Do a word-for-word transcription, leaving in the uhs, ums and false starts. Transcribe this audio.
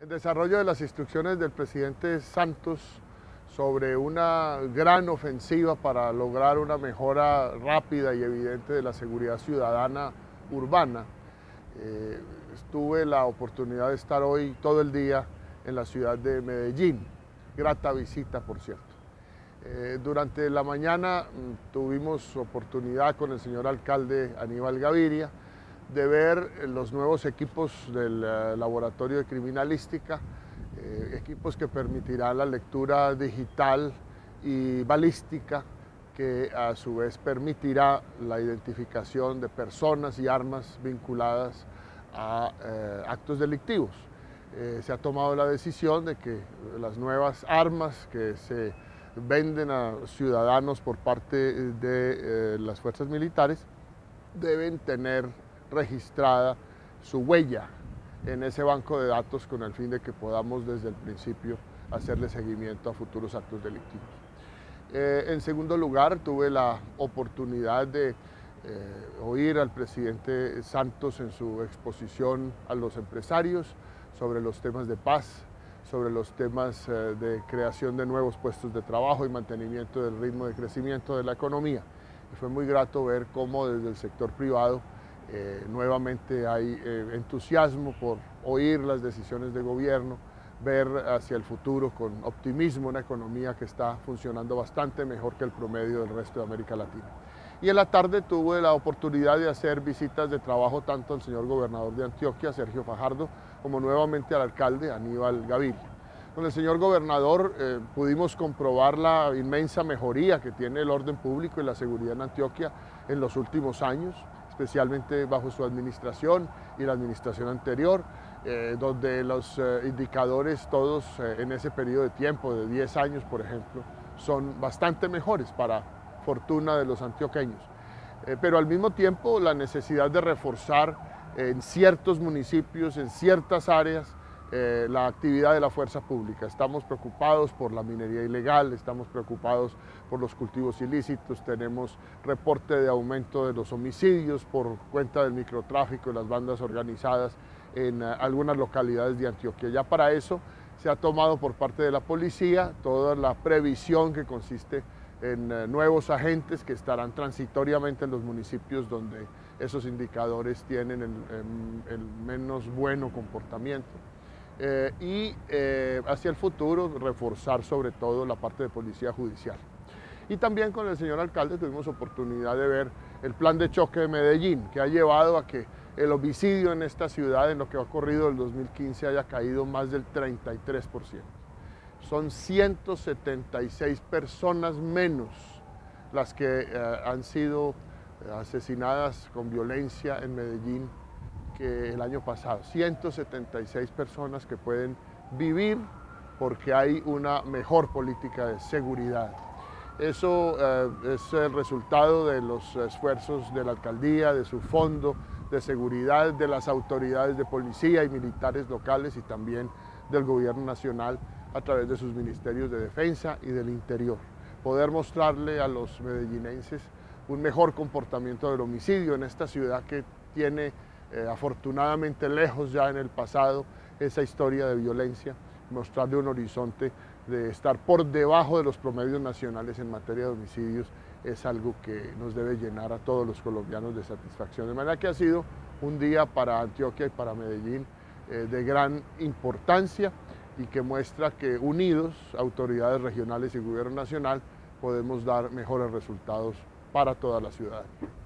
En desarrollo de las instrucciones del presidente Santos sobre una gran ofensiva para lograr una mejora rápida y evidente de la seguridad ciudadana urbana, eh, tuve la oportunidad de estar hoy todo el día en la ciudad de Medellín. Grata visita, por cierto. Eh, durante la mañana mm, tuvimos oportunidad con el señor alcalde Aníbal Gaviria de ver los nuevos equipos del uh, laboratorio de criminalística, eh, equipos que permitirán la lectura digital y balística, que a su vez permitirá la identificación de personas y armas vinculadas a eh, actos delictivos. Eh, se ha tomado la decisión de que las nuevas armas que se venden a ciudadanos por parte de eh, las fuerzas militares deben tener registrada su huella en ese banco de datos con el fin de que podamos desde el principio hacerle seguimiento a futuros actos delictivos. Eh, en segundo lugar, tuve la oportunidad de eh, oír al presidente Santos en su exposición a los empresarios sobre los temas de paz, sobre los temas eh, de creación de nuevos puestos de trabajo y mantenimiento del ritmo de crecimiento de la economía. Y fue muy grato ver cómo desde el sector privado eh, nuevamente hay eh, entusiasmo por oír las decisiones de gobierno, ver hacia el futuro con optimismo una economía que está funcionando bastante mejor que el promedio del resto de América Latina. Y en la tarde tuve la oportunidad de hacer visitas de trabajo tanto al señor gobernador de Antioquia, Sergio Fajardo, como nuevamente al alcalde Aníbal Gaviria. Con el señor gobernador eh, pudimos comprobar la inmensa mejoría que tiene el orden público y la seguridad en Antioquia en los últimos años, especialmente bajo su administración y la administración anterior, eh, donde los eh, indicadores todos eh, en ese periodo de tiempo, de diez años por ejemplo, son bastante mejores para fortuna de los antioqueños. Eh, pero al mismo tiempo la necesidad de reforzar en ciertos municipios, en ciertas áreas, Eh, la actividad de la fuerza pública. Estamos preocupados por la minería ilegal, estamos preocupados por los cultivos ilícitos, tenemos reporte de aumento de los homicidios por cuenta del microtráfico y las bandas organizadas en uh, algunas localidades de Antioquia. Ya para eso se ha tomado por parte de la policía toda la previsión que consiste en uh, nuevos agentes que estarán transitoriamente en los municipios donde esos indicadores tienen el, el, el menos bueno comportamiento. Eh, y eh, hacia el futuro reforzar sobre todo la parte de policía judicial. Y también con el señor alcalde tuvimos oportunidad de ver el plan de choque de Medellín, que ha llevado a que el homicidio en esta ciudad en lo que ha ocurrido del dos mil quince haya caído más del treinta y tres por ciento. Son ciento setenta y seis personas menos las que eh, han sido asesinadas con violencia en Medellín que el año pasado. ciento setenta y seis personas que pueden vivir porque hay una mejor política de seguridad. Eso eh, es el resultado de los esfuerzos de la alcaldía, de su fondo de seguridad, de las autoridades de policía y militares locales y también del gobierno nacional a través de sus ministerios de defensa y del interior. Poder mostrarle a los medellinenses un mejor comportamiento del homicidio en esta ciudad que tiene Eh, afortunadamente lejos ya en el pasado esa historia de violencia, mostrarle un horizonte de estar por debajo de los promedios nacionales en materia de homicidios es algo que nos debe llenar a todos los colombianos de satisfacción. De manera que ha sido un día para Antioquia y para Medellín eh, de gran importancia y que muestra que unidos, autoridades regionales y gobierno nacional, podemos dar mejores resultados para toda la ciudadanía.